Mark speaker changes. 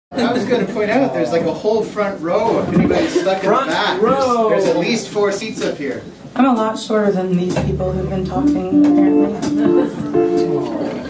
Speaker 1: I was going to point out there's like a whole front row if anybody's stuck in the back. There's at least 4 seats up here.
Speaker 2: I'm a lot shorter than these people who've been talking, apparently.